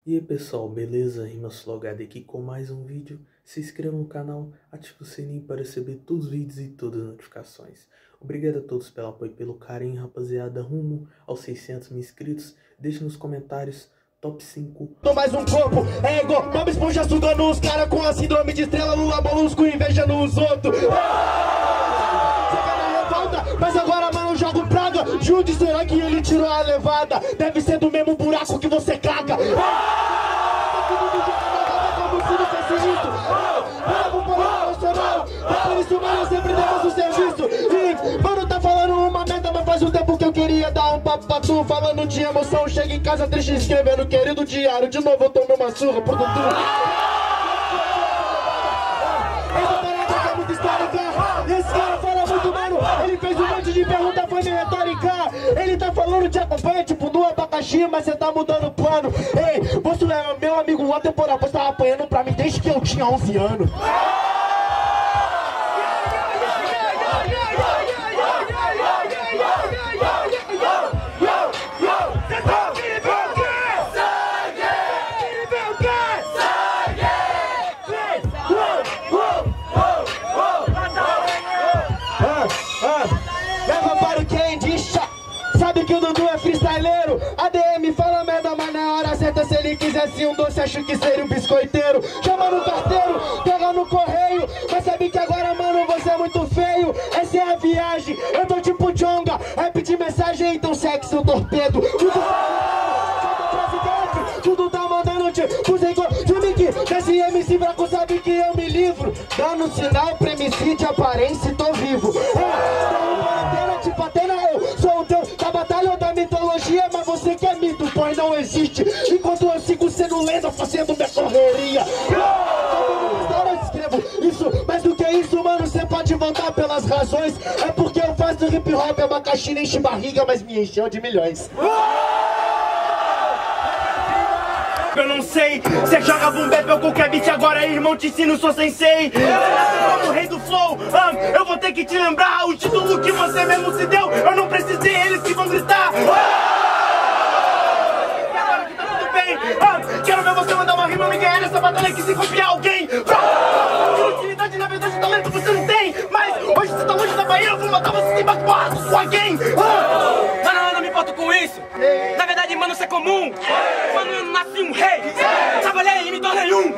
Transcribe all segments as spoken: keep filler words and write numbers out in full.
E aí pessoal, beleza? RimaSlogado aqui com mais um vídeo. Se inscreva no canal, ative o sininho para receber todos os vídeos e todas as notificações. Obrigado a todos pelo apoio e pelo carinho, rapaziada, rumo aos seiscentos mil inscritos. Deixe nos comentários top cinco. Tô mais um corpo, é igual Bob Esponja sugando os caras com a síndrome de estrela, Lula Molusco invejando os outros. Você vai na revolta, mas agora mano eu jogo praga. Jude, será que ele tirou a levada? Deve ser do mesmo buraco que você caga. Como se não fosse isso. Bravo, porra, nacional. Por isso, mano, sempre demos o serviço. E, mano, tá falando uma merda, mas faz um tempo que eu queria dar um papo pra tu. Falando de emoção, chega em casa triste escrevendo querido diário. De novo eu tomei uma surra por tudo. Essa parada é muito histórica. Esse cara fala muito, mano. Ele fez um monte de pergunta, foi meio retórica. Ele tá falando de acompanha, tipo, no abacaxi, mas você tá mudando o plano. Ei, você é meu amigo atemporal, você tava apanhando pra mim desde que eu tinha onze anos. Sabe que o Dudu é freestyleiro. A D M fala merda, mas na hora certa, se ele quisesse um doce, acho que seria um biscoiteiro. Chama no carteiro, pega no correio. Mas sabe que agora, mano, você é muito feio. Essa é a viagem, eu tô tipo Jonga. Rap de mensagem, então sexo, o torpedo. Tudo, tudo tá mandando tipo filme que desse M C fraco sabe que eu me livro. Dando sinal pra M C de aparência, tô vivo. É, tipo Atena, eu sou o teu da batalha ou da mitologia, mas você que é mito, pois não existe. Enquanto eu sigo sendo lenda, fazendo minha correria. Eu escrevo isso, mais do que isso, mano, você pode voltar pelas razões. É porque eu faço hip hop, abacaxi nem enche barriga, mas me encheu de milhões. Eu não sei, cê joga boom bap ou qualquer beat, agora irmão te ensino, sou sensei. Como rei do flow, ah, eu vou ter que te lembrar o título que você mesmo se deu. Eu não precisei, eles que vão gritar. E agora que tá tudo bem, ah, quero ver você mandar uma rima e ganhar nessa batalha que se copiar alguém. Utilidade, na verdade, talento você não tem, mas hoje você tá longe da Bahia, eu vou matar você sem bate-porra com alguém. Mano, eu não me importo com isso. Na verdade, mano, isso é comum. Mano, eu nasci um rei. Trabalhei e me tornei um.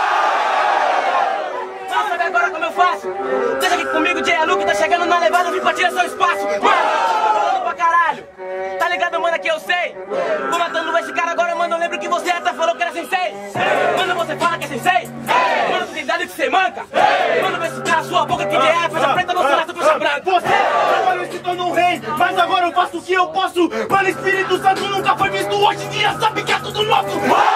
Não sabe agora como eu faço? Deixa aqui comigo, J. Luke tá chegando na levada, vim pra tirar seu espaço. Mano, tô falando pra caralho. Tá ligado, mano, que eu sei. Vou matando esse cara agora, mano, eu lembro que você até falou que era sensei. Mano, você fala que é sensei. Mano, você tem idade que você manca. Mano, vê se cala sua boca que J F faz a preta, não faz a faixa branca. Você trabalhou e se tornou um rei, mas agora eu faço o que eu posso. Mano, Espírito Santo nunca foi visto, hoje em dia sabe que é tudo nosso.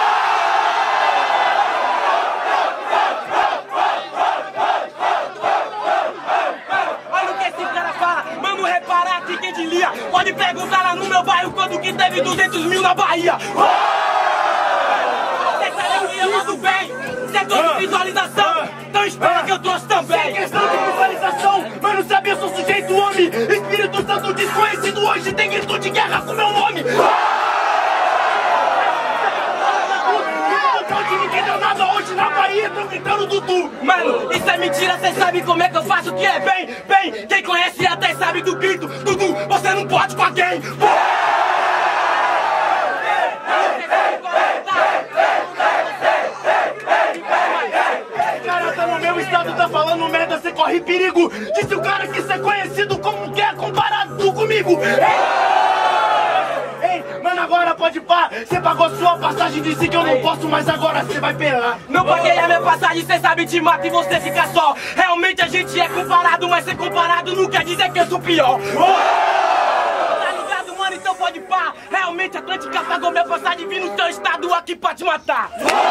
Olha o que esse cara fala, mano, reparar que quem diria. Pode perguntar lá no meu bairro quando que teve duzentos mil na Bahia. Cê sabe que eu mando bem, setor de visualização, então espera que eu trouxe também. Sem questão de visualização, mano, sabe eu sou sujeito homem. Espírito Santo desconhecido, hoje tem grito de guerra com meu nome. Ninguém deu nada hoje na Bahia, tão gritando Dudu. Mano, isso é mentira, cê sabe como é que eu faço que é bem, bem. Quem conhece até sabe do grito, Dudu, você não pode com alguém. Cara, tá no meu estado, tá falando merda, cê corre perigo. Disse o cara que cê é conhecido como que é comparado comigo. Ei, mano, agora pode pá. Cê pagou sua passagem, disse que eu não posso, mas agora cê vai pelar. Não paguei a minha passagem, cê sabe te mata e você fica só. Realmente a gente é comparado, mas ser comparado não quer dizer que eu sou pior. Tá ligado, mano? Então pode pá. Realmente a Atlântica pagou minha passagem, vim no seu estado aqui pra te matar.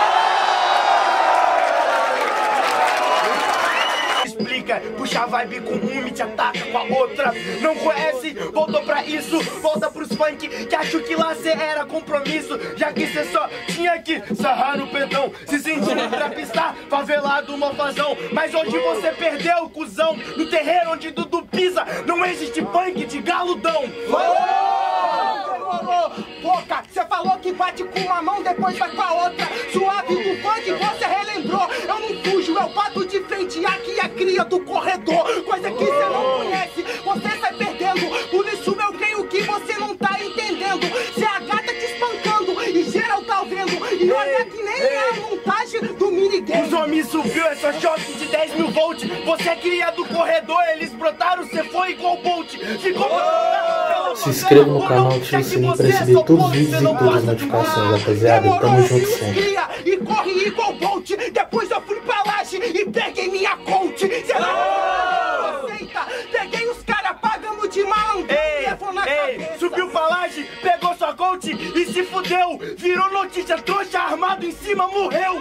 Explica, puxa a vibe com um e te ataca com a outra. Não conhece, voltou pra isso. Volta pros funk que acho que lá cê era compromisso. Já que cê só tinha que sarrar no pedão, se sentindo trapista, favelado, mofazão. Mas hoje você perdeu, cuzão. No terreiro onde Dudu pisa, não existe punk de galudão. Oh! boca. Cê falou que bate com uma mão, depois vai com a outra. Suave do funk, você relembrou. Eu não fujo, eu bato de frente. Aqui é cria do corredor. Coisa que cê não conhece, você sai perdendo. Por isso eu creio que você não tá entendendo. Cê é a gata te espancando e geral tá vendo. E olha que nem é a montagem do minigame. Os homens subiu essa choque de dez mil volts. Você é cria do corredor, eles brotaram, você foi igual Bolt. Ficou... Se inscreva no canal, ative o sininho para receber todos os vídeos e todas as notificações, rapaziada. Tamo junto sempre. E corre igual Bolt. Depois eu fui pra laje e peguei minha coach. Cê não aceita? Peguei os caras pagando de malandro. Ei, subiu pra laje, pegou sua coach e se fudeu. Virou notícia, trouxa armado em cima, morreu.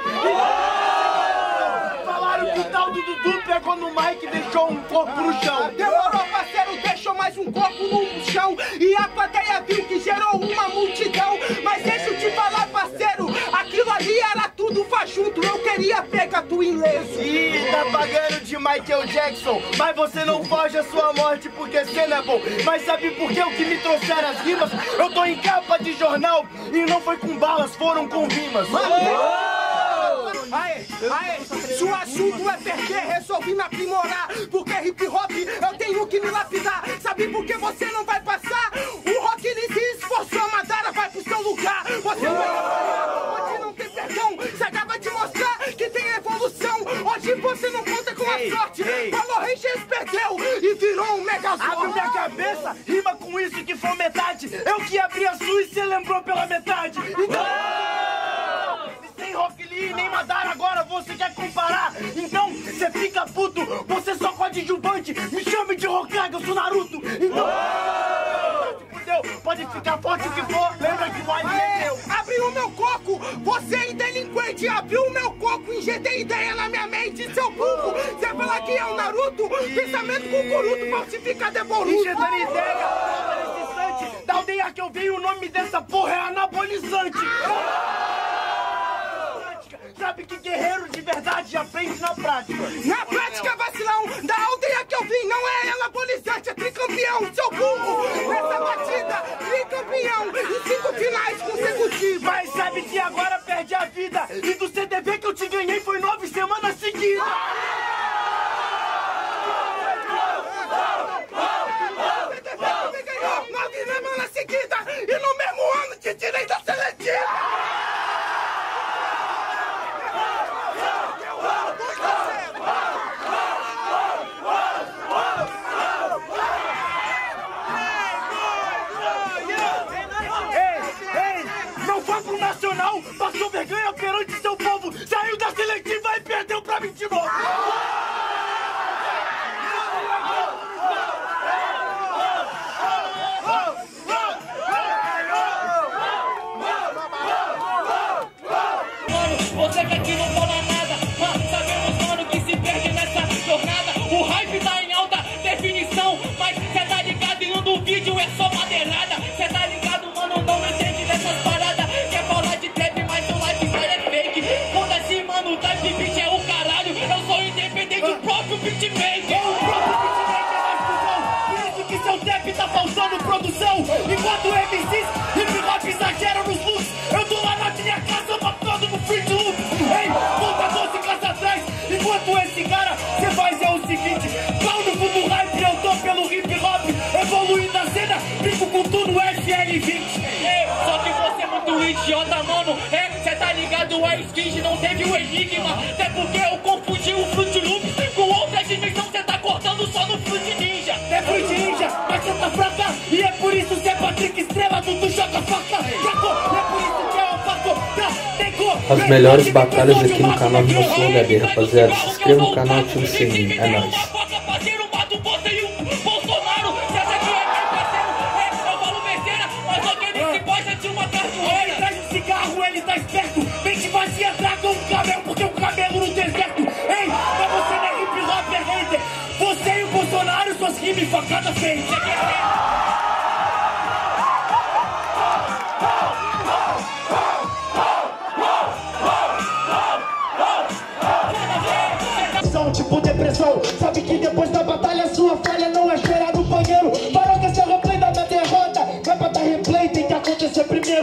Falaram que o tal do Dudu pegou no mic e deixou um corpo no chão. Demorou, parceiro, deixou mais um corpo no chão. E a plateia viu que gerou uma multidão. Mas deixa eu te falar, parceiro, aquilo ali era tudo fajuto. Eu queria pegar tu ileso. Ih, tá pagando de Michael Jackson. Mas você não foge a sua morte porque cê não é bom. Mas sabe por que o que me trouxeram as rimas? Eu tô em capa de jornal e não foi com balas, foram com rimas. Aê, aê, se o assunto é perder, resolvi me aprimorar. Porque hip hop eu tenho que me lapidar. Sabe por que você não vai passar? O rock ele se esforçou, a Madara vai pro seu lugar. Você vai apanhar, hoje não tem perdão. Você acaba de mostrar que tem evolução. Hoje você não conta com a ei, sorte. ei. Power Rangers perdeu e virou um megazord. Abre minha cabeça, rima com isso que foi metade. Eu que abri a sua e cê lembrou pela metade. Então... Sem Rock Lee nem Madara, agora você quer comparar? Então você fica puto, você só coadjuvante. Me chame de Hokage, eu sou Naruto. Então, fudeu, pode ficar forte o que for, lembra que o Wise é meu. Abriu o meu coco, você é delinquente. Abriu o meu coco, injetei ideia na minha mente. Seu burro, você fala que é o Naruto. Pensamento cucuruto, falsifica devoluto. Injetando ideia, nesse instante. Da aldeia que eu venho, o nome dessa porra é anabolizante. Sabe que guerreiro de verdade aprende na prática. Na prática, vacilão, da aldeia que eu vim, não é anabolizante, é tricampeão, seu burro. Nessa batida, tricampeão, em cinco finais consecutivas. Mas sabe que agora perde a vida. E do C D V que eu te ganhei foi nove semanas seguidas. Você ganhou nove semanas seguidas e no mesmo ano te tirei da seletiva. Nacional, passou vergonha perante seu povo, saiu da seletiva e perdeu pra mim de novo. Você que aqui não fala nada, mas sabemos, mano, que se perde nessa jornada. O hype tá em alta definição, mas cê tá ligado e no vídeo é só madeirada. Cê tá ligado, mano, não entende dessas paradas. Quer falar de trap, mas o lifestyle é fake. Foda-se, mano, o type beat é o caralho. Eu sou independente, o próprio beatmaker. O próprio beatmaker é mais cuzão. Por isso que seu trap tá faltando produção. Enquanto M Cs, hip hop exageram nos looks. Eu tô lá na minha casa, matando no free to loop. Ei, volta doze casas atrás. Enquanto esse cara, cê faz é o seguinte: pau no fundo hype, eu tô pelo hip hop. Evoluindo a cena, brinco com tudo F L vinte. Ei, só que você é muito idiota, mano. É, cê tá ligado, a Skins não teve o enigma. Até porque eu confundi o Fruit Loop com outra dimensão. Cê tá cortando só no Fruit Ninja. É Fruit Ninja, mas cê tá fraca. E é por isso que é Patrick Estrela, Dudu joga faca. Fraco, é por isso que é o fato da Teco. As melhores batalhas aqui no canal do nosso H D, rapaziada. Se inscreva no canal, ative o sininho. É nóis. Porque o cabelo no deserto. Ei, mas você não é hip hop, é hater. Você e o Bolsonaro, suas rimas facadas feitas. Tipo depressão, sabe que depois da batalha sua falha não é chorar no banheiro. Parou que esse é o replay da minha derrota. Vai pra dar replay, tem que acontecer primeiro.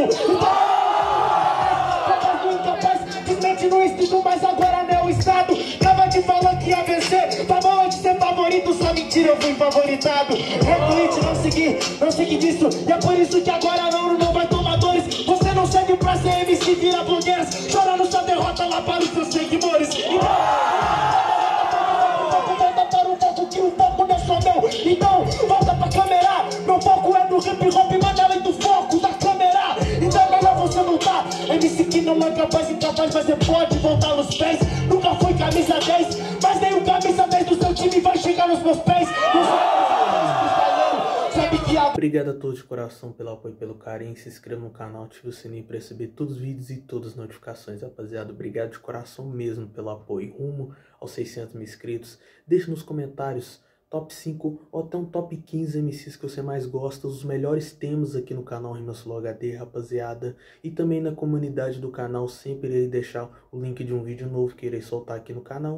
público, mas agora não é o Estado. Tava te falando que ia vencer, falou de ser favorito, só mentira, eu fui favoritado. Retweet, não segui, não segui disso, e é por isso que agora não, não vai tomar dores. Você não serve pra ser M C, vira blogueiras, chorando sua derrota lá para os seus seguidores. Então, volta pra câmera. Meu foco é no hip hop, mas além do foco da câmera. Então é melhor você lutar. M C que não é capaz, incapaz, mas você pode voltar nos pés. Nunca foi camisa dez, mas nem o camisa dez do seu time vai chegar nos meus pés. Sabe que a... Obrigado a todos de coração pelo apoio e pelo carinho. Se inscreva no canal, ative o sininho para receber todos os vídeos e todas as notificações, rapaziada. Obrigado de coração mesmo pelo apoio. Rumo aos seiscentos mil inscritos. Deixe nos comentários top cinco ou até um top quinze M Cs que você mais gosta, os melhores temas aqui no canal Rimas Flow H D, rapaziada. E também na comunidade do canal, sempre irei deixar o link de um vídeo novo que irei soltar aqui no canal.